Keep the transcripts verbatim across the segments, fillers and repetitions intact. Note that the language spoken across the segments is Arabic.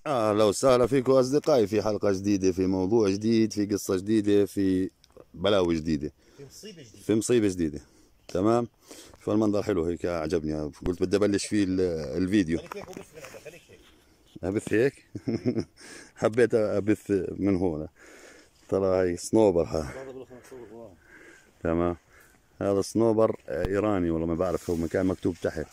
اهلا وسهلا فيكم اصدقائي في حلقه جديده، في موضوع جديد، في قصه جديده، في بلاوي جديده، في مصيبه جديده في مصيبه جديده. تمام. فالمنظر حلو هيك عجبني، قلت بدي ابلش فيه الفيديو. خليك هيك وبث من هذا، خليك هيك ابث هيك. حبيت ابث من هون. ترى هي صنوبر ها. تمام. هذا صنوبر ايراني والله ما بعرف، هو مكان مكتوب تحت.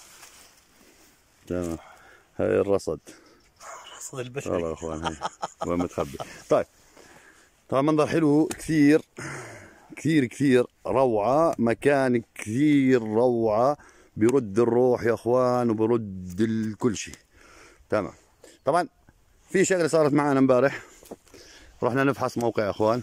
تمام. هاي الرصد، الرصد البشري والله يا اخوان هي وين متخبي. طيب، طبعا منظر حلو كثير كثير كثير روعة، مكان كثير روعة، بيرد الروح يا اخوان وبرد كل شيء. تمام. طبعا في شغله صارت معنا امبارح، رحنا نفحص موقع يا اخوان.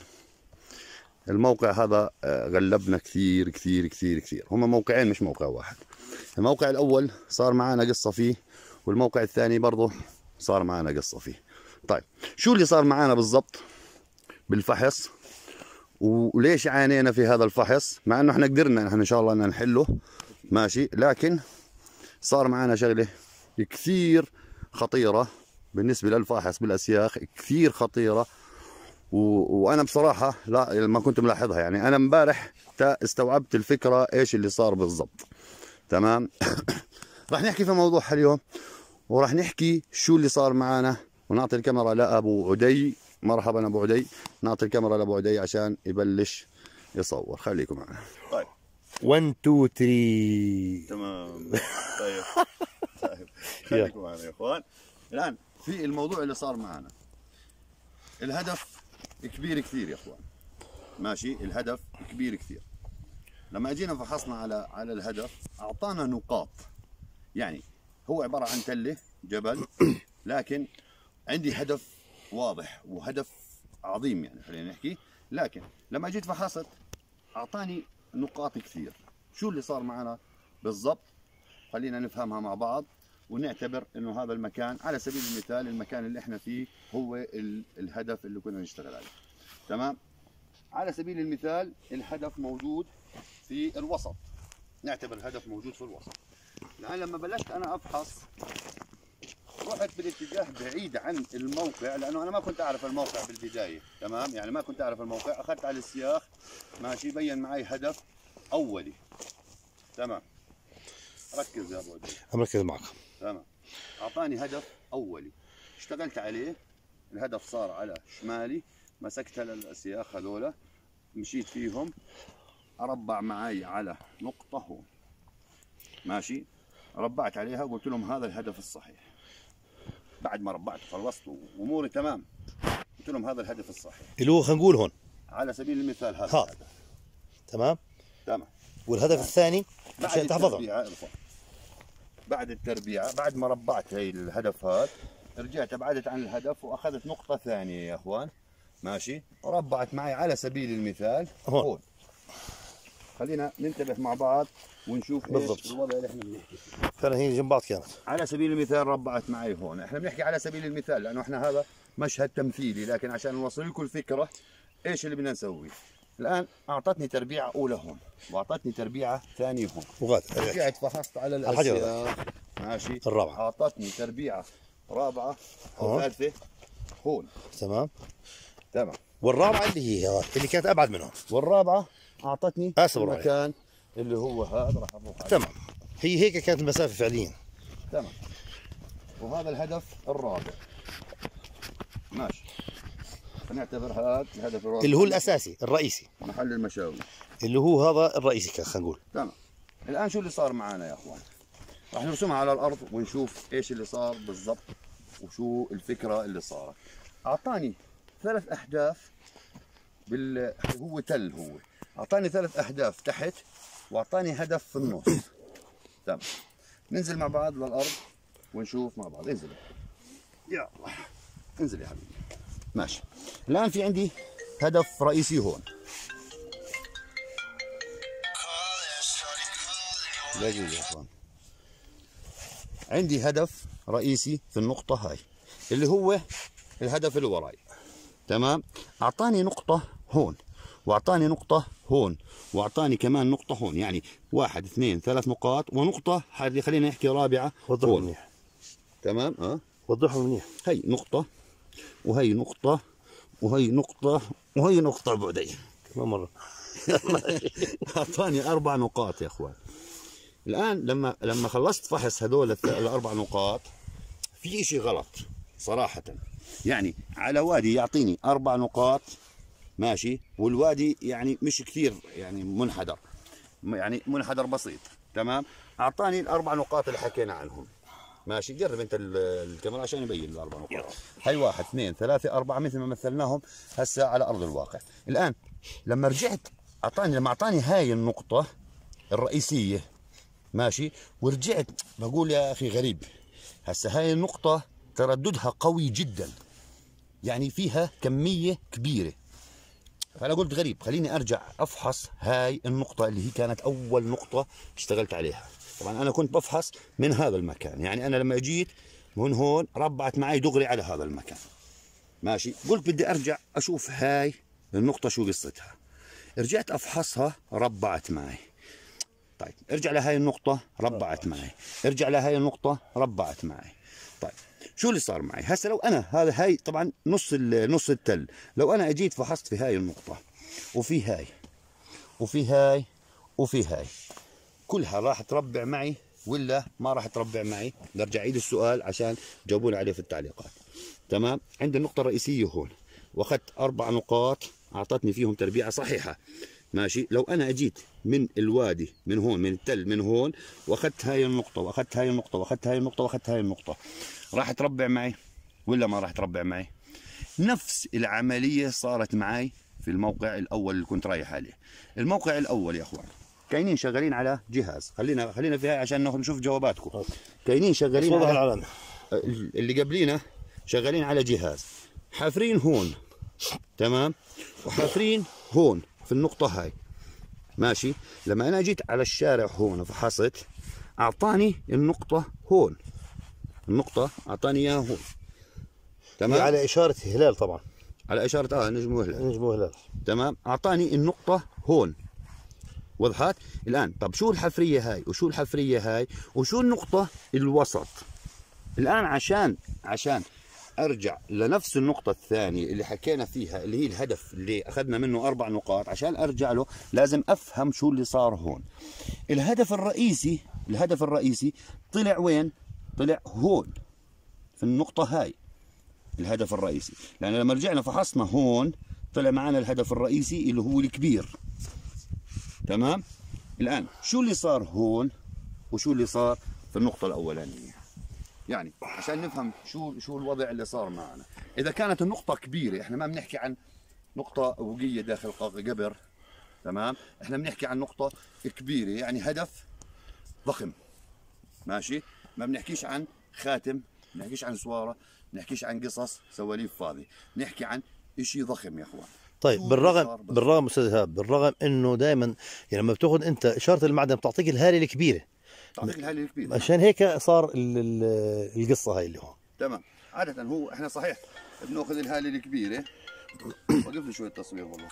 الموقع هذا غلبنا كثير كثير كثير كثير، هم موقعين مش موقع واحد. الموقع الاول صار معنا قصة فيه، والموقع الثاني برضه صار معنا قصة فيه. طيب، شو اللي صار معنا بالضبط بالفحص، وليش عانينا في هذا الفحص؟ مع انه احنا قدرنا احنا ان شاء الله ان نحله ماشي، لكن صار معنا شغله كثير خطيره بالنسبه للفاحص بالاسياخ، كثير خطيره. و... وانا بصراحه لا ما كنت ملاحظها، يعني انا امبارح استوعبت الفكره ايش اللي صار بالضبط. تمام. راح نحكي في موضوع اليوم، وراح نحكي شو اللي صار معنا، ونعطي الكاميرا لابو عدي. مرحبا ابو عدي، نعطي الكاميرا لابو عدي عشان يبلش يصور. خليكم معنا. طيب، واحد اثنين ثلاثة. تمام. طيب طيب خليكم معنا يا اخوان. الان في الموضوع اللي صار معنا، الهدف كبير كثير يا اخوان، ماشي، الهدف كبير كثير. لما اجينا فحصنا على على الهدف، اعطانا نقاط، يعني هو عباره عن تله جبل، لكن عندي هدف واضح وهدف عظيم، يعني خلينا نحكي. لكن لما جيت فحصت اعطاني نقاط كثير. شو اللي صار معنا بالضبط؟ خلينا نفهمها مع بعض، ونعتبر انه هذا المكان على سبيل المثال المكان اللي احنا فيه هو الهدف اللي كنا نشتغل عليه. تمام. على سبيل المثال الهدف موجود في الوسط، نعتبر الهدف موجود في الوسط. الان لما بلشت انا افحص، رحت بالاتجاه بعيد عن الموقع، لانه انا ما كنت اعرف الموقع بالبدايه. تمام، يعني ما كنت اعرف الموقع. اخذت على السياخ ماشي، بين معي هدف اولي. تمام. ركز يا ابو عدي. مركز معك. تمام. اعطاني هدف اولي، اشتغلت عليه. الهدف صار على شمالي، مسكت الاسياخ هذولا، مشيت فيهم، اربع معي على نقطه هون، ماشي، ربعت عليها وقلت لهم هذا الهدف الصحيح. بعد ما ربعت خلصت واموري تمام، قلت لهم هذا الهدف الصحيح اللي هو خلينا نقول هون على سبيل المثال هذا ها. الهدف. تمام. تمام. والهدف تمام. الثاني عشان تحفظها. بعد التربيعه، بعد ما ربعت هي الهدف هذا، رجعت ابعدت عن الهدف واخذت نقطه ثانيه يا اخوان، ماشي، ربعت معي على سبيل المثال هون, هون. خلينا ننتبه مع بعض ونشوف بالضبط ايش الوضع اللي احنا بنحكي فيه. فعلا هي جنب بعض كانت. على سبيل المثال ربعت معي هون، احنا بنحكي على سبيل المثال لانه احنا هذا مشهد تمثيلي، لكن عشان نوصل لكم الفكره ايش اللي بدنا نسويه. الان اعطتني تربيعه اولى هون، واعطتني تربيعه ثانيه هون، وغاد رجعت فحصت على الاسياخ ماشي، الرابعه اعطتني تربيعه رابعه او ثالثه هون. تمام. تمام. والرابعه اللي هي اللي كانت ابعد منهم، والرابعه اعطتني المكان اللي هو هذا، راح اروح عليه. تمام. هي هيك كانت المسافه فعليا. تمام. وهذا الهدف الرابع، ماشي، فنعتبر هذا الهدف الرابع اللي هو الاساسي الرئيسي، محل المشاوي، اللي هو هذا الرئيسي خلينا نقول. تمام. الان شو اللي صار معنا يا اخوان؟ راح نرسمها على الارض ونشوف ايش اللي صار بالضبط وشو الفكره اللي صارت. اعطاني ثلاث اهداف بال هو تل هو اعطاني ثلاث اهداف تحت، واعطاني هدف في النص. تمام. ننزل مع بعض للارض ونشوف مع بعض. انزل يلا، انزل يا حبيبي. ماشي. الان في عندي هدف رئيسي هون، دقيقة يا اخوان، عندي هدف رئيسي في النقطة هاي اللي هو الهدف اللي وراي. تمام. اعطاني نقطة هون، واعطاني نقطة هون، واعطاني كمان نقطة هون، يعني واحد اثنين ثلاث نقاط ونقطة، خلينا نحكي رابعة هون. تمام. اه وضحوا منيح. هي نقطة وهي نقطة وهي نقطة وهي نقطة بعدين. كمان مرة. أعطاني أربع نقاط يا إخوان. الآن لما لما خلصت فحص هذول الأربع نقاط في إشي غلط صراحة. يعني على وادي يعطيني أربع نقاط ماشي، والوادي يعني مش كثير يعني منحدر، يعني منحدر بسيط تمام. أعطاني الأربع نقاط اللي حكينا عنهم ماشي. جرب أنت الكاميرا عشان يبين الأربع نقاط. هي واحد اثنين ثلاثة أربعة مثل ما مثلناهم هسه على أرض الواقع. الآن لما رجعت أعطاني لما أعطاني هاي النقطة الرئيسية ماشي، ورجعت بقول يا أخي غريب، هسه هاي النقطة ترددها قوي جدا، يعني فيها كمية كبيرة. فأنا قلت غريب، خليني أرجع أفحص هاي النقطة اللي هي كانت أول نقطة اشتغلت عليها. طبعا أنا كنت بفحص من هذا المكان، يعني أنا لما جيت من هون ربعت معي دغري على هذا المكان ماشي. قلت بدي أرجع أشوف هاي النقطة شو قصتها. رجعت أفحصها ربعت معي. طيب ارجع لهاي النقطة ربعت معي، ارجع لهاي النقطة ربعت معي. طيب شو اللي صار معي هسه؟ لو انا هذا هاي طبعا نص نص التل، لو انا اجيت فحصت في هاي النقطة وفي هاي وفي هاي وفي هاي، كلها راح تربع معي ولا ما راح تربع معي؟ برجع اعيد السؤال عشان جاوبوني عليه في التعليقات. تمام. عندي النقطة الرئيسية هون واخذت اربع نقاط اعطتني فيهم تربيعة صحيحة ماشي. لو انا اجيت من الوادي من هون من التل من هون واخذت هاي النقطة واخذت هاي النقطة واخذت هاي النقطة واخذت هاي النقطة، راح تربع معي ولا ما راح تربع معي؟ نفس العملية صارت معي في الموقع الاول اللي كنت رايح عليه. الموقع الاول يا اخوان كاينين شغالين على جهاز، خلينا خلينا فيها عشان ناخذ نشوف جواباتكم. كاينين شغالين على العلامة اللي قبلينا شغالين على جهاز، حافرين هون تمام، وحافرين هون في النقطة هاي ماشي. لما انا جيت على الشارع هون وفحصت اعطاني النقطة هون، النقطة اعطاني اياها هون تمام، على اشارة هلال طبعا، على اشارة اه نجم وهلال، نجم وهلال تمام. اعطاني النقطة هون وضحت. الان طب شو الحفرية هاي وشو الحفرية هاي وشو النقطة الوسط؟ الان عشان عشان ارجع لنفس النقطة الثانية اللي حكينا فيها اللي هي الهدف اللي اخذنا منه اربع نقاط، عشان ارجع له لازم افهم شو اللي صار هون. الهدف الرئيسي الهدف الرئيسي طلع وين؟ طلع هون في النقطة هاي الهدف الرئيسي، لان لما رجعنا فحصنا هون طلع معنا الهدف الرئيسي اللي هو الكبير. تمام. الان شو اللي صار هون وشو اللي صار في النقطة الاولانية، يعني عشان نفهم شو شو الوضع اللي صار معنا. اذا كانت النقطة كبيرة، احنا ما بنحكي عن نقطة وقية داخل قبر، تمام، احنا بنحكي عن نقطة كبيرة يعني هدف ضخم ماشي. ما بنحكيش عن خاتم، ما بنحكيش عن سوارة، ما بنحكيش عن قصص سواليف فاضية، بنحكي عن اشي ضخم يا اخوان. طيب بالرغم بالرغم استاذ ايهاب، بالرغم انه دائما يعني لما بتاخذ انت اشاره المعدن بتعطيك الهاله الكبيره، تعطيك الهاله الكبيره، عشان هيك صار ال ال القصه هاي اللي هون. تمام. عاده هو احنا صحيح بناخذ الهاله الكبيره. وقف لي شويه تصوير والله.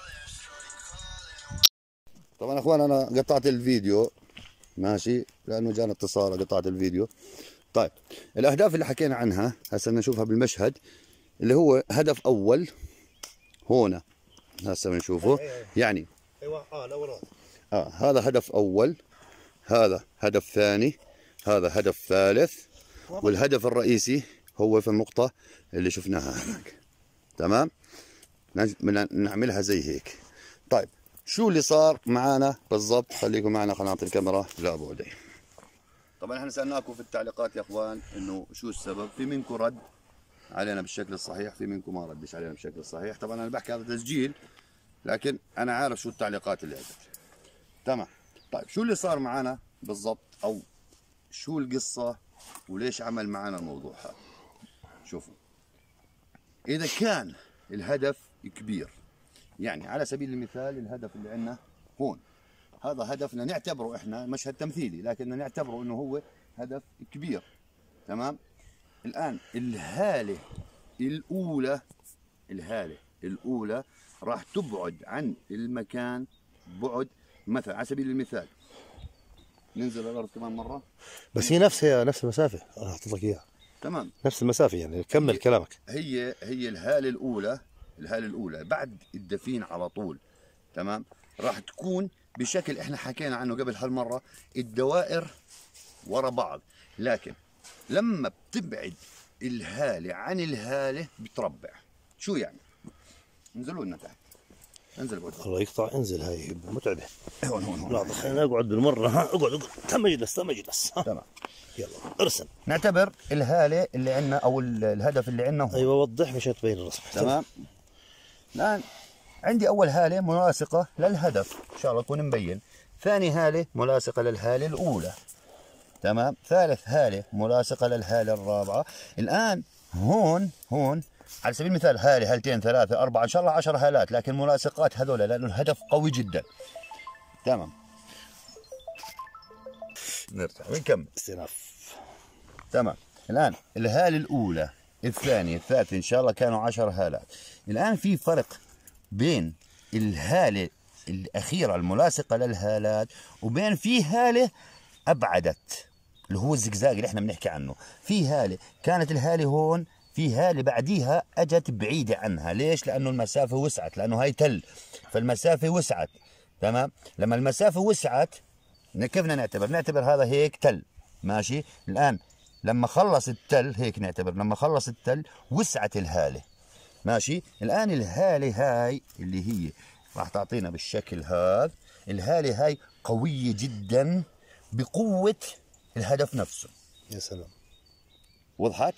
طبعا اخوان انا قطعت الفيديو ماشي لانه جانا اتصال قطعت الفيديو. طيب الاهداف اللي حكينا عنها هسه نشوفها بالمشهد، اللي هو هدف اول هون هسه بنشوفه يعني. ايوه اه الاول اه هذا هدف اول، هذا هدف ثاني، هذا هدف ثالث، والهدف الرئيسي هو في النقطة اللي شفناها هناك. تمام؟ نعملها زي هيك. طيب شو اللي صار معنا بالضبط؟ خليكم معنا، خلينا نعطي الكاميرا لابو علي. طبعا احنا سألناكم في التعليقات يا اخوان انه شو السبب، في منكم رد علينا بالشكل الصحيح، في منكم ما ردش علينا بالشكل الصحيح. طبعا انا بحكي هذا تسجيل لكن انا عارف شو التعليقات اللي اجت. تمام. طيب شو اللي صار معنا بالضبط، او شو القصة وليش عمل معنا الموضوع هذا؟ شوفوا، اذا كان الهدف كبير، يعني على سبيل المثال الهدف اللي عندنا هون، هذا هدفنا نعتبره احنا مشهد تمثيلي لكن نعتبره انه هو هدف كبير. تمام. الان الهالة الاولى الهالة الاولى راح تبعد عن المكان بعد، مثلا على سبيل المثال ننزل الارض كمان مره، بس هي نفسها نفس المسافه انا حطيت لك اياها. تمام نفس المسافه يعني. كمل كلامك. هي هي الهاله الاولى، الهاله الاولى بعد الدفين على طول، تمام، راح تكون بشكل احنا حكينا عنه قبل هالمره، الدوائر ورا بعض، لكن لما بتبعد الهاله عن الهاله بتربع. شو يعني؟ انزلوا لنا تحت، انزل بعد. الله يقطع، انزل، هاي متعبه. هون هون هون. لا خلينا نقعد بالمره. ها اقعد اقعد، تم اجلس تم اجلس. تمام يلا ارسم. نعتبر الهاله اللي عندنا او الهدف اللي عندنا هو. ايوه وضح مشان تبين الرسم. تمام. الان عندي اول هاله ملاصقه للهدف، ان شاء الله يكون مبين. ثاني هاله ملاصقه للهاله الاولى، تمام. ثالث هاله ملاصقه للهاله الرابعه. الان هون هون على سبيل المثال هاله هالتين ثلاثه اربعه ان شاء الله عشر هالات، لكن ملاصقات هذول لانه الهدف قوي جدا. تمام. نرجع ونكمل استئناف. تمام. الان الهاله الاولى الثانيه الثالثه ان شاء الله كانوا عشر هالات. الان في فرق بين الهاله الاخيره الملاصقه للهالات وبين في هاله ابعدت، اللي هو الزقزاق اللي احنا بنحكي عنه. في هاله كانت الهاله هون، في هاله بعديها اجت بعيده عنها. ليش؟ لانه المسافه وسعت، لانه هاي تل، فالمسافه وسعت. تمام. لما المسافه وسعت كيف بدنا نعتبر؟ نعتبر هذا هيك تل، ماشي. الان لما خلص التل هيك نعتبر، لما خلص التل وسعت الهاله، ماشي. الان الهاله هاي اللي هي راح تعطينا بالشكل هذا، الهاله هاي قويه جدا بقوه الهدف نفسه. يا سلام. وضحت؟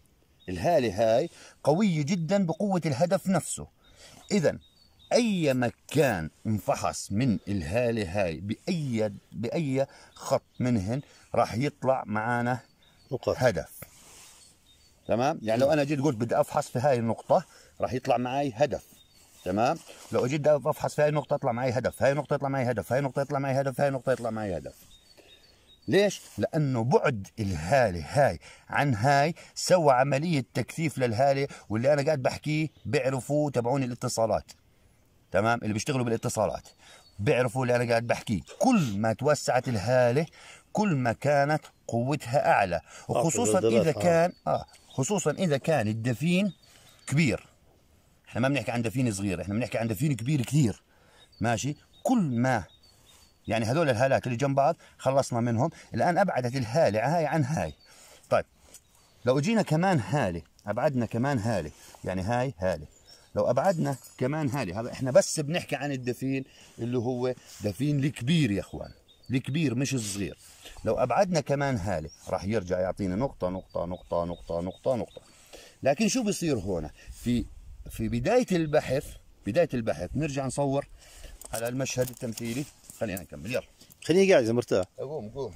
الهاله هاي قويه جدا بقوه الهدف نفسه. اذا اي مكان انفحص من الهاله هاي باي باي خط منهن راح يطلع معانا نقاط هدف. تمام. يعني لو انا جيت قلت بدي افحص في هاي النقطه راح يطلع معي هدف. تمام. لو جيت افحص في هاي النقطه يطلع معي هدف، هاي النقطه يطلع معي هدف، هاي النقطه يطلع معي هدف، هاي النقطه يطلع معي هدف. ليش؟ لانه بعد الهاله هاي عن هاي سوى عمليه تكثيف للهاله، واللي انا قاعد بحكيه بيعرفوا تبعون الاتصالات، تمام، اللي بيشتغلوا بالاتصالات بيعرفوا اللي انا قاعد بحكيه. كل ما توسعت الهاله كل ما كانت قوتها اعلى، وخصوصا اذا كان اه خصوصا اذا كان الدفين كبير. احنا ما بنحكي عن دفين صغير، احنا بنحكي عن دفين كبير كثير، ماشي. كل ما يعني هذول الهالات اللي جنب بعض خلصنا منهم. الان ابعدت الهاله هاي عن هاي. طيب لو جينا كمان هاله ابعدنا كمان هاله، يعني هاي هاله، لو ابعدنا كمان هاله، هذا احنا بس بنحكي عن الدفين اللي هو دفين الكبير يا اخوان، الكبير مش الصغير. لو ابعدنا كمان هاله راح يرجع يعطينا نقطه نقطه نقطه نقطه نقطه نقطه. لكن شو بصير هون في في بدايه البحث؟ بدايه البحث نرجع نصور على المشهد التمثيلي. خلينا نكمل يلا. خليني قاعد اذا مرتاح. قوم قوم.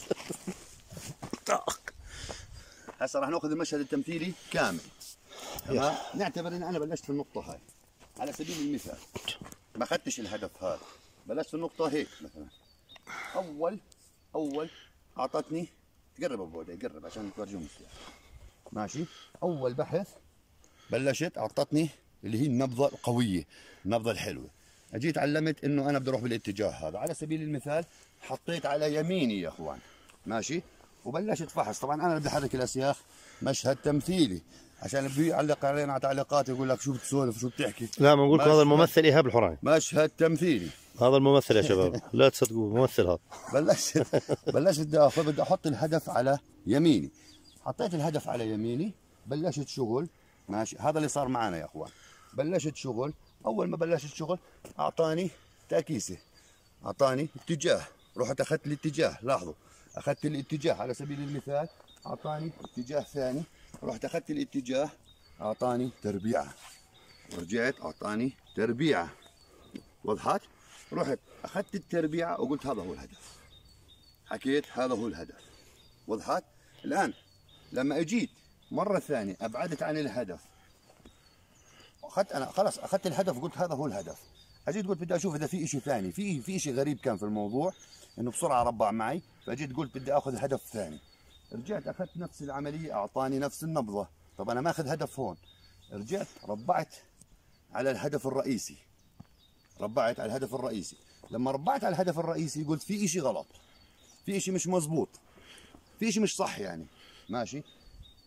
هسه راح ناخذ المشهد التمثيلي كامل. تمام. نعتبر ان انا بلشت في النقطه هاي على سبيل المثال، ما اخذتش الهدف هذا، بلشت في النقطه هيك مثلا. اول اول اعطتني، تقرب ابو ودي قرب عشان تورجيهم السلاح، ماشي. اول بحث بلشت اعطتني اللي هي النبضه القويه، النبضه الحلوه. اجيت علمت انه انا بدي اروح بالاتجاه هذا، على سبيل المثال حطيت على يميني يا اخوان، ماشي، وبلشت فحص. طبعا انا بدي احرك الاسياخ، مشهد تمثيلي عشان بيعلق علينا على تعليقات يقول لك شو بتسولف شو بتحكي. لا ما نقول هذا الممثل ايهاب الحوراني، مشهد تمثيلي، هذا الممثل يا شباب لا تصدقوا ممثل هذا. بلشت بلشت بدي اخذ بدي احط الهدف على يميني، حطيت الهدف على يميني، بلشت شغل، ماشي. هذا اللي صار معنا يا اخوان، بلشت شغل. اول ما بلشت شغل اعطاني تعكيسه، اعطاني اتجاه، رحت اخذت الاتجاه. لاحظوا اخذت الاتجاه على سبيل المثال، اعطاني اتجاه ثاني، رحت اخذت الاتجاه اعطاني تربيعه، ورجعت اعطاني تربيعه. وضحت؟ رحت اخذت التربيعه وقلت هذا هو الهدف، حكيت هذا هو الهدف. وضحت؟ الان لما اجيت مره ثانيه ابعدت عن الهدف، اخذت انا خلاص اخذت الهدف قلت هذا هو الهدف. اجيت قلت بدي اشوف اذا في شيء ثاني، في في شيء غريب كان في الموضوع انه بسرعه ربع معي، فاجيت قلت بدي اخذ هدف ثاني. رجعت اخذت نفس العمليه، اعطاني نفس النبضه. طب انا ماخذ هدف هون، رجعت ربعت على الهدف الرئيسي، ربعت على الهدف الرئيسي. لما ربعت على الهدف الرئيسي قلت في شيء غلط، في شيء مش مزبوط، في شيء مش صح يعني، ماشي.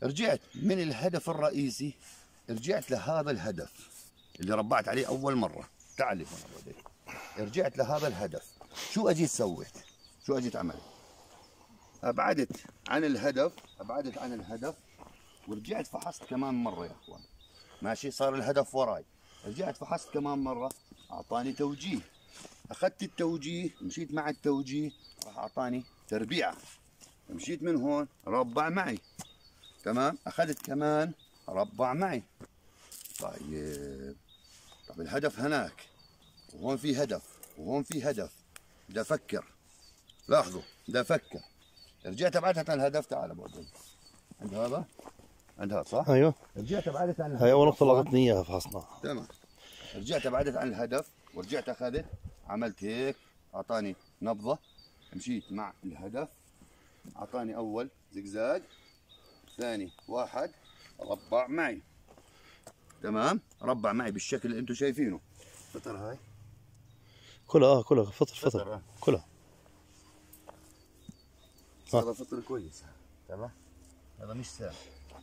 رجعت من الهدف الرئيسي، رجعت لهذا الهدف اللي ربعت عليه اول مره. تعال هون ابو عبيد. رجعت لهذا الهدف، شو اجيت سويت؟ شو اجيت عملت؟ ابعدت عن الهدف، ابعدت عن الهدف ورجعت فحصت كمان مره يا اخوان. ماشي، صار الهدف وراي، رجعت فحصت كمان مره، اعطاني توجيه. اخذت التوجيه، مشيت مع التوجيه، راح اعطاني تربيعه. مشيت من هون ربع معي. تمام، اخذت كمان ربع معي. طيب، طب الهدف هناك وهون في هدف وهون في هدف، بدي افكر. لاحظوا، بدي افكر. رجعت ابعدت عن الهدف. تعال ابو عبد، عند هذا، عند هذا صح؟ ايوه، رجعت ابعدت عن الهدف. هاي اول نقطه لقطتني اياها فحصناها. تمام، رجعت ابعدت عن الهدف ورجعت اخذت، عملت هيك، اعطاني نبضه، مشيت مع الهدف، اعطاني اول زقزاق، ثاني واحد ربع معي. تمام، ربع معي بالشكل اللي انتم شايفينه. فطر هاي كلها اه كلها فطر فطر، فطر آه. كلها. هذا فطر كويس. تمام، هذا مش سام.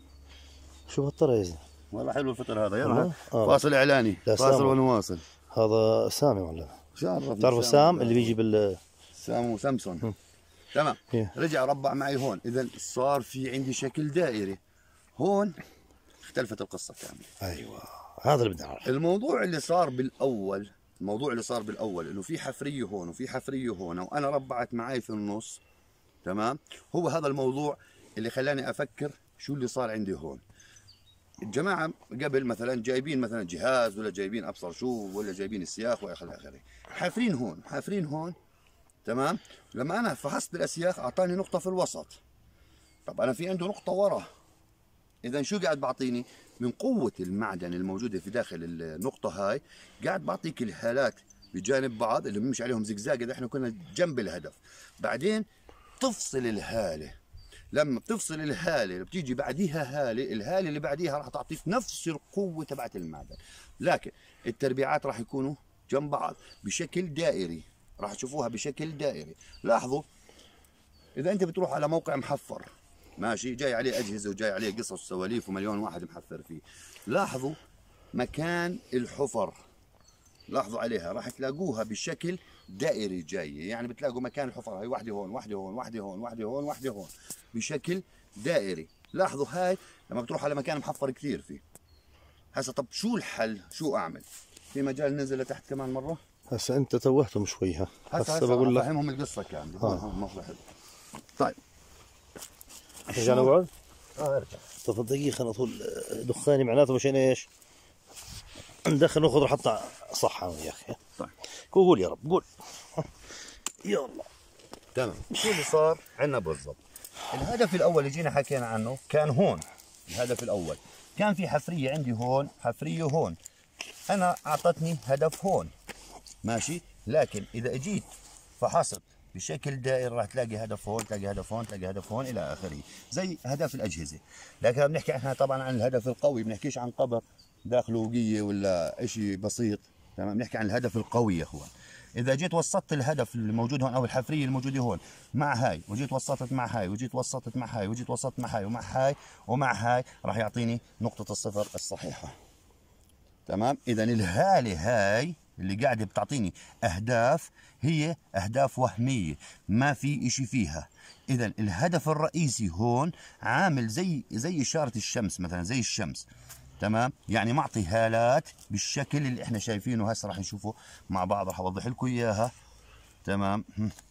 شو هالطرى يا زلمه؟ والله حلو الفطر هذا. يلا والله؟ آه. فاصل اعلاني، لا، فاصل سام. ونواصل. هذا سامي ولا؟ شو عرفني؟ بتعرفوا سام اللي بيجي بال سام وسامسون. تمام، إيه. رجع ربع معي هون. اذا صار في عندي شكل دائري. هون اختلفت القصه كامله. ايوه، هذا اللي بدنا نعرف. الموضوع اللي صار بالاول، الموضوع اللي صار بالاول انه في حفريه هون وفي حفريه هون وانا ربعت معي في النص. تمام، هو هذا الموضوع اللي خلاني افكر شو اللي صار عندي هون. الجماعه قبل مثلا جايبين مثلا جهاز ولا جايبين ابصر شو ولا جايبين السياخ والى اخره، حافرين هون حافرين هون. تمام، لما انا فحصت بالاسياخ اعطاني نقطه في الوسط. طب انا في عنده نقطه ورا. اذا شو قاعد بعطيني؟ من قوه المعدن الموجوده في داخل النقطه هاي، قاعد بعطيك الهالات بجانب بعض اللي بنمشي عليهم زقزاق اذا احنا كنا جنب الهدف. بعدين تفصل الهاله. لما بتفصل الهاله بتيجي بعديها هاله، الهاله اللي بعديها راح تعطيك نفس القوه تبعت المعدن، لكن التربيعات راح يكونوا جنب بعض بشكل دائري. راح تشوفوها بشكل دائري. لاحظوا، اذا انت بتروح على موقع محفر، ماشي، جاي عليه اجهزه وجاي عليه قصص وسواليف ومليون واحد محفر فيه، لاحظوا مكان الحفر، لاحظوا عليها راح تلاقوها بشكل دائري جاي. يعني بتلاقوا مكان الحفر هاي واحده هون واحده هون واحده هون واحده هون واحده هون بشكل دائري. لاحظوا هاي لما بتروح على مكان محفر كثير فيه. هسه طب شو الحل؟ شو اعمل؟ في مجال ننزل لتحت كمان مره؟ هسه انت توهتهم شوي. ها هسه هسه بقول لك فهمهم القصه كامله. آه. مصلحة حلو. طيب نرجع نقعد؟ اه ارجع. طب دقيقة خلينا طول دخاني معناته مشان ايش؟ ندخل ناخذ حتى صح يا اخي. طيب قول يا رب قول. يلا تمام. شو اللي صار عندنا بالضبط؟ الهدف الاول اللي جينا حكينا عنه كان هون. الهدف الاول كان في حفريه عندي هون، حفريه هون. انا اعطتني هدف هون، ماشي، لكن اذا اجيت فحصت بشكل دائري راح تلاقي هدف هون، تلاقي هدف هون، تلاقي هدف هون الى اخره، زي اهداف الاجهزه. لكن بنحكي احنا طبعا عن الهدف القوي، بنحكيش عن قبر داخله وقيه ولا شيء بسيط. تمام، بنحكي عن الهدف القوي يا اخوان. اذا جيت وسطت الهدف الموجود هون او الحفريه الموجوده هون مع هاي، وجيت وسطت مع هاي، وجيت وسطت مع هاي، وجيت وسطت مع هاي ومع هاي ومع هاي، راح يعطيني نقطه الصفر الصحيحه. تمام، اذا الهاله هاي اللي قاعده بتعطيني اهداف هي اهداف وهميه ما في اشي فيها. اذا الهدف الرئيسي هون عامل زي زي اشاره الشمس مثلا، زي الشمس. تمام، يعني معطي هالات بالشكل اللي احنا شايفينه هسه، راح نشوفه مع بعض، راح اوضح لكم اياها. تمام،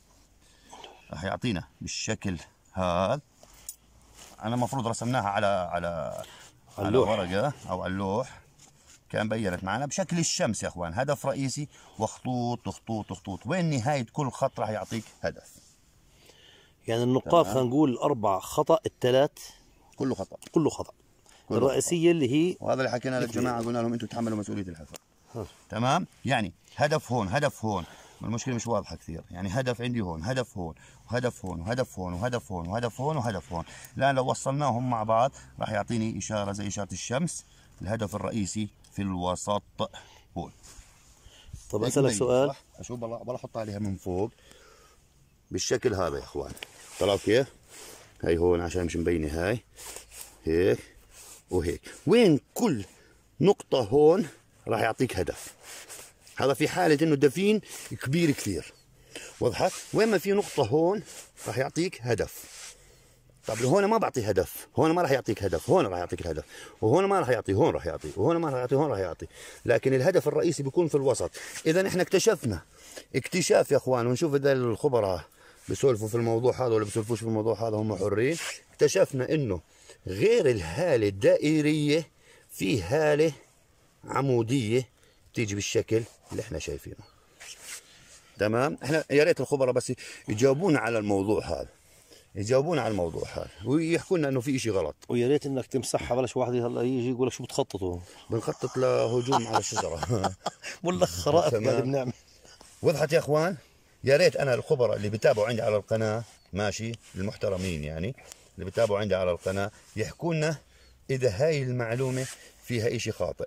راح يعطينا بالشكل هذا. انا المفروض رسمناها على على على اللوح. ورقه او على اللوح، كان بينت معنا بشكل الشمس يا اخوان. هدف رئيسي وخطوط خطوط خطوط، وين نهايه كل خط راح يعطيك هدف. يعني النقاط خلينا نقول الاربع خطا، الثلاث كله خطا، كله خطا. كله الرئيسيه خطأ. اللي هي وهذا اللي حكينا للجماعه، قلنا لهم انتم تحملوا مسؤوليه الحفر. تمام، يعني هدف هون، هدف هون، المشكله مش واضحه كثير. يعني هدف عندي هون، هدف هون، وهدف هون، وهدف هون، وهدف هون، وهدف هون، وهدف هون. الان لو وصلناهم مع بعض راح يعطيني اشاره زي اشاره الشمس. الهدف الرئيسي في الوسط هون. طب اسالك سؤال. اشوف والله والله احط عليها من فوق بالشكل هذا يا اخوان. طلعوا كيف؟ هاي هون عشان مش مبينه هاي. هيك وهيك. وين كل نقطة هون راح يعطيك هدف. هذا في حالة انه دفين كبير كثير. وضحت؟ وين ما في نقطة هون راح يعطيك هدف. طب هون ما بعطي هدف، هون ما راح يعطيك هدف، هون راح يعطيك الهدف، وهون ما راح يعطي، هون راح يعطي، وهون ما راح يعطي، هون راح يعطي، لكن الهدف الرئيسي بيكون في الوسط. إذا احنا اكتشفنا اكتشاف يا اخوان، ونشوف اذا الخبراء بيسولفوا في الموضوع هذا ولا بيسولفوش في الموضوع هذا، هم حرين. اكتشفنا انه غير الهالة الدائرية في هالة عمودية تيجي بالشكل اللي احنا شايفينه. تمام؟ احنا يا ريت الخبراء بس يجاوبونا على الموضوع هذا. يجاوبونا على الموضوع هذا ويحكوا لنا انه في شيء غلط. ويا ريت انك تمسحها، بلاش واحد هلا يجي يقول لك شو بتخططوا. بنخطط لهجوم على الشجره ولا خرائط قاعد بنعمل. وضحت يا اخوان؟ يا ريت انا الخبراء اللي بتابعوا عندي على القناه، ماشي، المحترمين يعني اللي بتابعوا عندي على القناه، يحكوا لنا اذا هاي المعلومه فيها شيء خاطئ.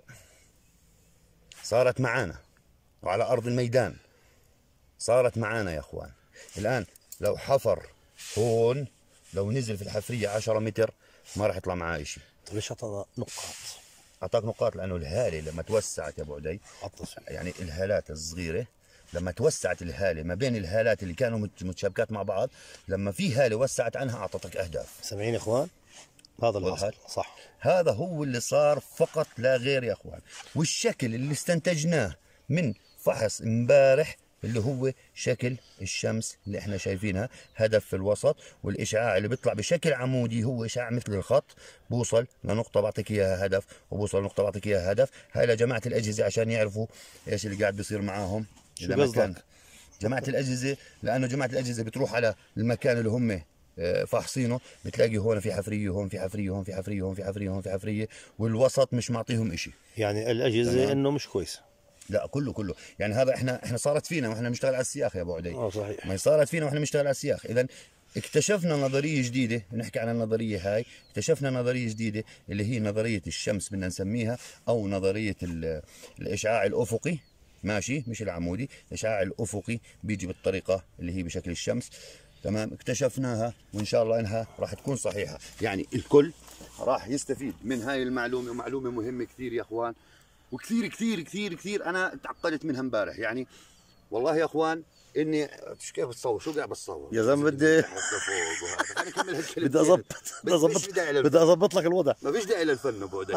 صارت معانا وعلى ارض الميدان، صارت معانا يا اخوان. الان لو حفر هون، لو نزل في الحفريه عشرة متر ما راح يطلع معاه شيء. طيب ليش اعطانا نقاط؟ اعطاك نقاط لانه الهاله لما توسعت يا ابو عدي، يعني الهالات الصغيره لما توسعت الهاله ما بين الهالات اللي كانوا متشابكات مع بعض، لما في هاله وسعت عنها اعطتك اهداف. سامعين يا اخوان؟ هذا اللي حصل صح. هذا هو اللي صار فقط لا غير يا اخوان. والشكل اللي استنتجناه من فحص امبارح اللي هو شكل الشمس اللي احنا شايفينها، هدف في الوسط، والاشعاع اللي بيطلع بشكل عمودي هو اشعاع مثل الخط، بوصل لنقطه بعطيك اياها هدف، وبوصل لنقطه بعطيك اياها هدف. هاي لجماعه الاجهزه عشان يعرفوا ايش اللي قاعد بيصير معاهم. شو قصدك؟ جماعه الاجهزه، لانه جماعه الاجهزه بتروح على المكان اللي هم فاحصينه، بتلاقي هون في حفريه، هون في حفريه، هون في حفريه، هون في حفريه، هون في حفريه، والوسط مش معطيهم إشي. يعني الاجهزه انه مش كويسه. لا كله كله يعني هذا احنا احنا صارت فينا واحنا بنشتغل على السياخ يا ابو عدي. اه صحيح. ما صارت فينا واحنا بنشتغل على السياخ. اذا اكتشفنا نظريه جديده، نحكي عن النظريه هاي، اكتشفنا نظريه جديده اللي هي نظريه الشمس بدنا نسميها، او نظريه الاشعاع الافقي، ماشي، مش العمودي، الاشعاع الافقي بيجي بالطريقه اللي هي بشكل الشمس. تمام، اكتشفناها وان شاء الله انها راح تكون صحيحه، يعني الكل راح يستفيد من هاي المعلومه، ومعلومه مهمه كثير يا اخوان، وكثير كثير كثير كثير انا تعقدت منها امبارح. يعني والله يا اخوان اني كيف بتصور، شو قاعد بتصور يا زلمه؟ بدي خليني اكمل هالكلمه. بدي اظبط بدي اظبط بدي اظبط لك الوضع. ما فيش داعي للفن ابو عدي.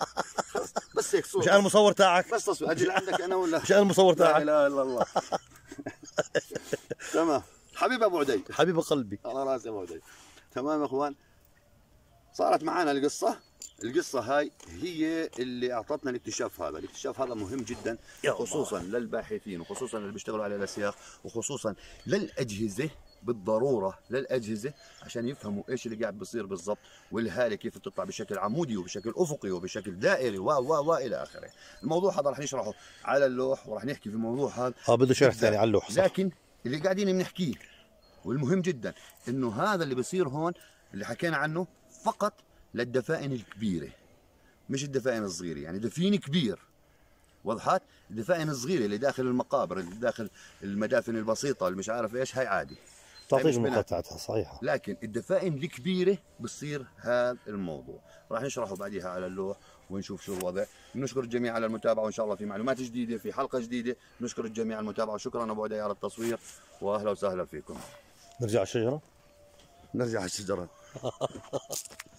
بس هيك صوره. مش انا المصور تاعك؟ بس تصوير اجي لعندك انا ولا مش انا المصور تاعك؟ لا اله الا الله. تمام حبيب ابو عدي، حبيب قلبي، على راسي ابو عدي. تمام يا اخوان، صارت معنا القصه. القصة هاي هي اللي أعطتنا الاكتشاف هذا. الاكتشاف هذا مهم جدا خصوصا للباحثين، وخصوصا اللي بيشتغلوا على الأسياخ، وخصوصا للأجهزة بالضرورة، للأجهزة عشان يفهموا إيش اللي قاعد بيصير بالضبط، والهالة كيف بتطلع بشكل عمودي وبشكل أفقي وبشكل دائري و و و إلى آخره. الموضوع هذا رح نشرحه على اللوح، ورح نحكي في الموضوع هذا اه بده شرح ثاني على اللوح، صح. لكن اللي قاعدين بنحكيه والمهم جدا إنه هذا اللي بيصير هون اللي حكينا عنه فقط للدفائن الكبيرة، مش الدفائن الصغيرة. يعني دفين كبير، وضحت؟ الدفائن الصغيرة اللي داخل المقابر، اللي داخل المدافن البسيطة اللي مش عارف ايش، هاي عادي تعطيك المقاطعتها صحيحة. لكن الدفائن الكبيرة بصير هذا الموضوع. راح نشرحه بعديها على اللوح ونشوف شو الوضع. بنشكر الجميع على المتابعة، وإن شاء الله في معلومات جديدة في حلقة جديدة. نشكر الجميع على المتابعة، وشكرا أبو عدي على التصوير، وأهلا وسهلا فيكم. نرجع على الشجرة؟ نرجع على الشجرة.